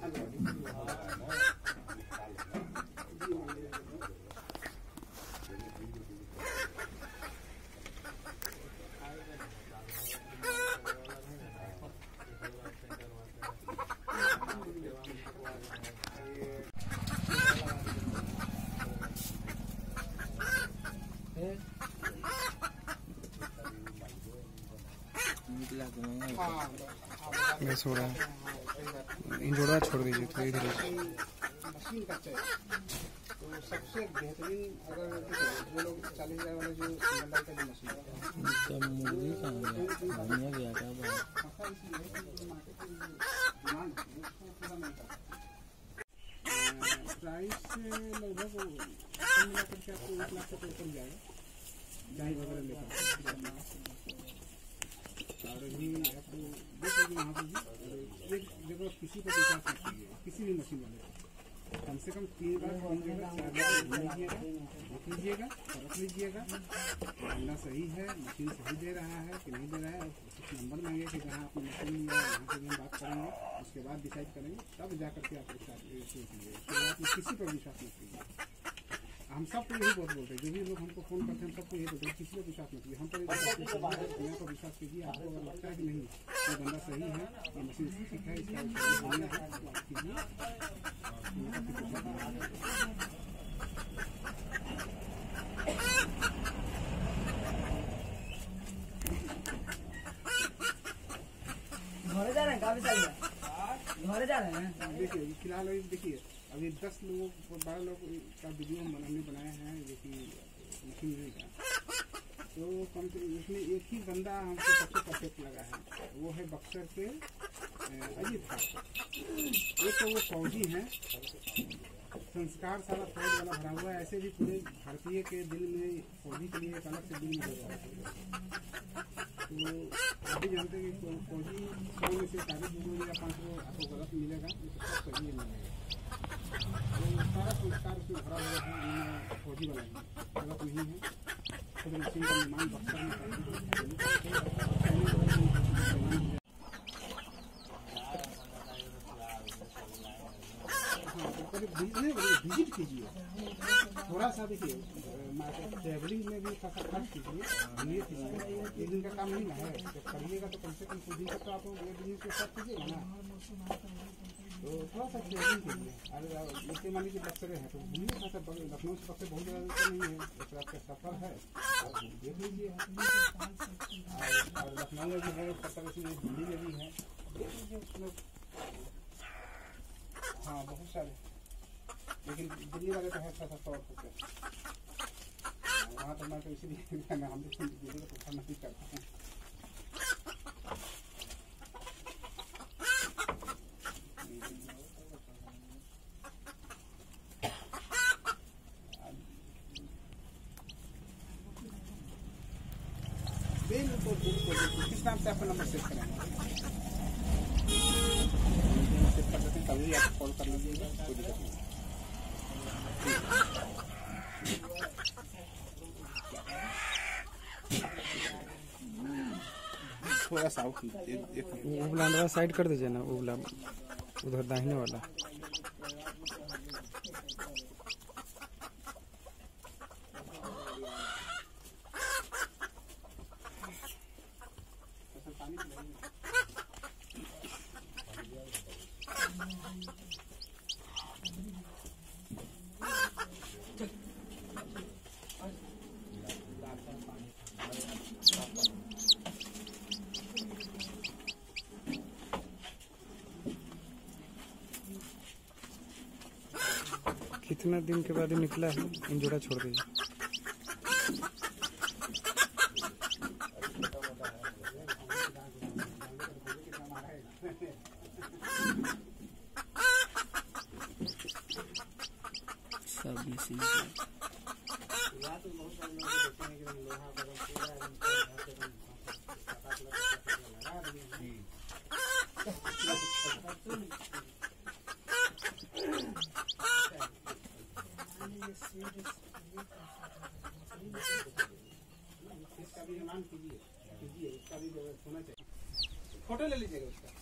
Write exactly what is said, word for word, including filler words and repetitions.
मैं सो रहा इंजोड़ा छोड़ दीजिए तो इधर मशीन का चाहिए तो सबसे बेहतरीन अगर जो लोग चालीस हजार वाला जो सिंगल का जो मशीन मुर्गी कहाँ गया था प्राइस लगभग कम मिला करके आपको एक लाख तक ऊपर जाएगा गाय वगैरह लेकर और अभी आपको देख लीजिए वहाँ पर भी एक जगह किसी पर विश्वास मत कीजिए किसी भी मशीन वाले कम से कम तीन बार तीन जगह चार बार लीजिएगा देख लीजिएगा परख लीजिएगा अंडा सही है मशीन सही दे रहा है कि नहीं दे रहा है और कुछ नंबर मांगे कि जहाँ आपने मशीन लिया वहाँ से भी हम बात करेंगे उसके बाद डिसाइड करेंगे तब जा करके आप सोचिए उसके बाद किसी पर विश्वास मत कीजिए। हम सबको यही बहुत बोलते हैं जो भी लोग हमको फोन करते हैं हम सबको यही बोलते हैं किसी पर विश्वास मत कीजिए हम पर दुनिया पर विश्वास कीजिए। आपको अगर लगता है कि नहीं ये बंदा सही है ये मशीन ठीक है इसका बढ़िया है तो आप कीजिए। घरे जा रहे हैं काफी सारे घरे जा रहे हैं। देखिए फिलहाल अभी देखिए अभी दस लोगों बारह लोग का वीडियो हम हमने बनाया है जो कि मशीनरी का तो कम से इसमें एक ही बंदा हमको सबसे परफेक्ट लगा है वो है बक्सर के अजीत खान। एक तो वो फौजी हैं संस्कार सारा फौज वाला भरा हुआ है ऐसे भी पूरे भारतीय के दिल में फौजी के लिए एक अलग से दिल में होगा तो अभी जानते हैं कि फौजी सौ में से साढ़े दो या पाँच को आपको गलत मिलेगा तो सब सही मिलेगा तो सारा संस्कार उसमें भरा हुआ है फौजी वाला ही गलत नहीं है खुद मशीन का निर्माण बक्सर में विजिट कीजिए थोड़ा सा देखिए ट्रेवलिंग में भी थोड़ा खर्च कीजिए ये कीजिए एक दिन का काम नहीं ना है जब करिएगा तो कम से कम कुछ दिन तक तो आप बिजनेस के साथ कीजिएगा ना तो थोड़ा सा ट्रेवलिंग कीजिए अगर जैसे मान लीजिए बक्सर है तो घूमिए थोड़ा सा लखनऊ से बक्सर बहुत ज़्यादा नहीं है एक रात का सफर है देख लीजिए और लखनऊ में भी है सत्तर अस्सी दिल्ली में भी है देख लीजिए उसमें हाँ बहुत सारे लेकिन दिल्ली वाले तो है थोड़ा सौ रुपये वहाँ तो मैं तो इसीलिए हम दिल्ली को तो नहीं करते हैं। बिल्कुल बिल्कुल किस नाम से आपका नंबर सेव करेंगे सेव कर देते हैं कभी आप कॉल कर लीजिएगा कोई दिक्कत नहीं। थोड़ा सा उबला साइड कर दीजिए ना उबला उधर दाहिने वाला कितना दिन के बाद निकला है इंजोड़ा छोड़ दीजिए। सब मशीन इसका भी निर्माण कीजिए कीजिए इसका भी होना चाहिए फोटो ले लीजिएगा उसका।